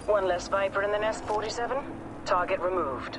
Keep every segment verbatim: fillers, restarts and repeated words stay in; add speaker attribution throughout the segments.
Speaker 1: One less Viper in the Nest forty-seven. Target removed.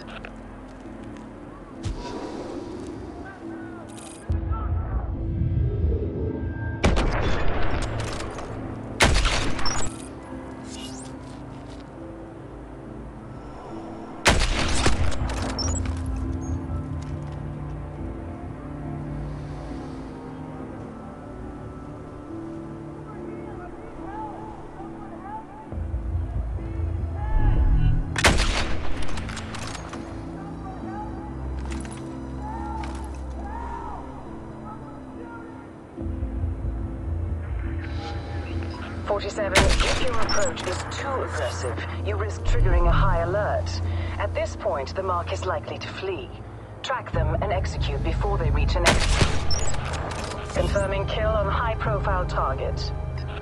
Speaker 1: forty-seven, if your approach is too aggressive, you risk triggering a high alert. At this point, the mark is likely to flee. Track them and execute before they reach an exit. Confirming kill on high-profile target.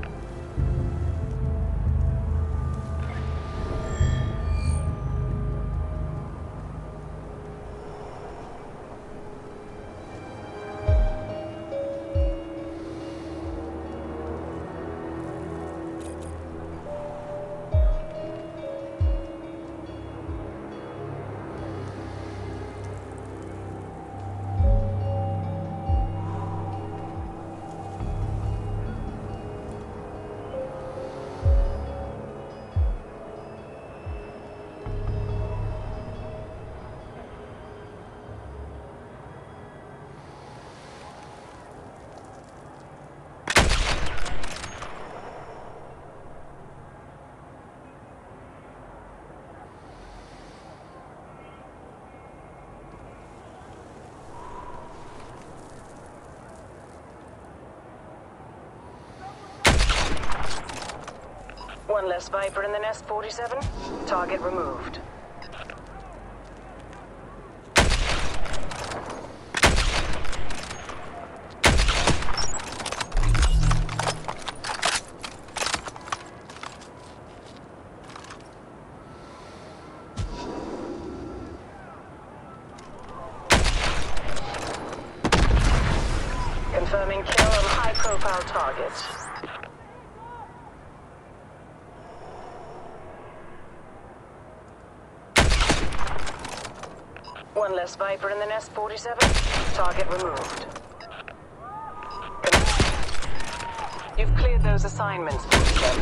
Speaker 1: One less Viper in the Nest forty-seven. Target removed. Confirming kill on high-profile target. One less Viper in the Nest forty-seven. Target removed. You've cleared those assignments, forty-seven.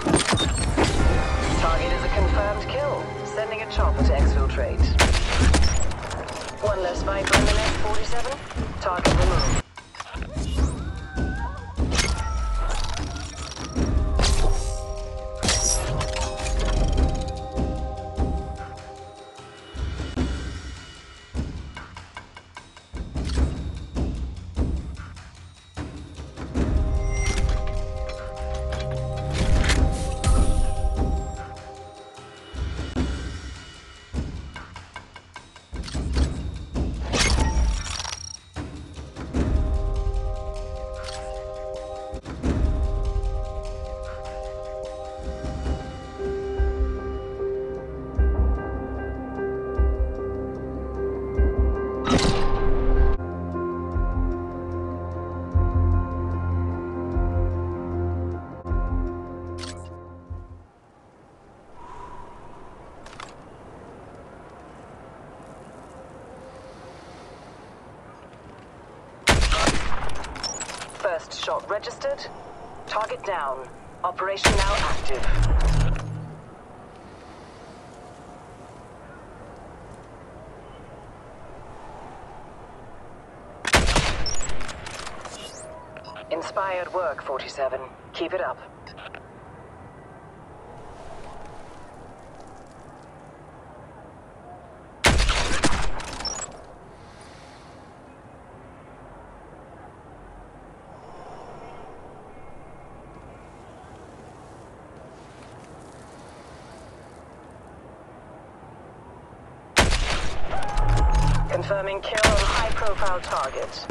Speaker 1: Target is a confirmed kill. Sending a chopper to exfiltrate. One less Viper in the Nest forty-seven. Target removed. First shot registered. Target down. Operation now active. Inspired work, forty-seven. Keep it up. Confirming kill on high-profile target.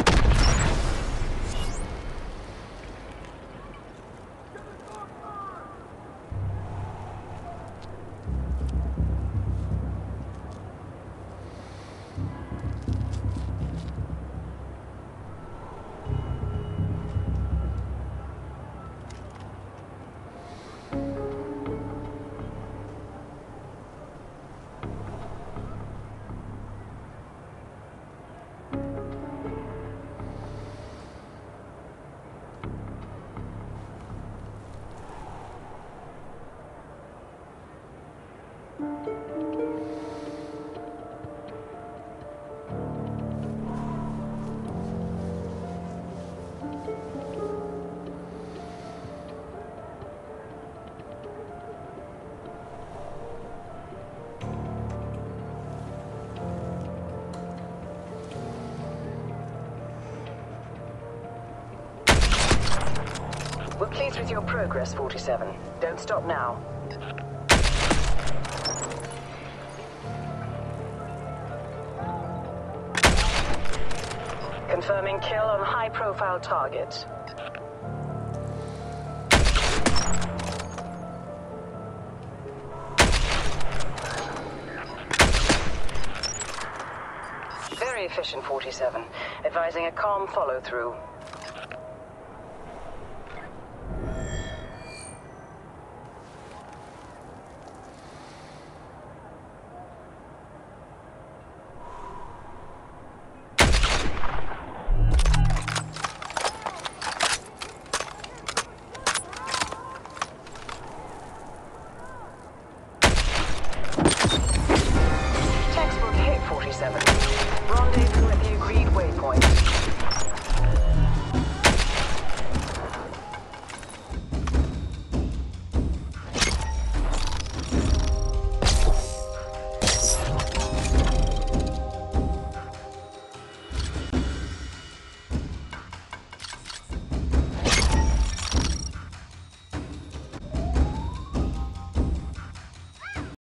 Speaker 1: Pleased with your progress, forty-seven. Don't stop now. Confirming kill on high-profile target. Very efficient, forty-seven. Advising a calm follow-through.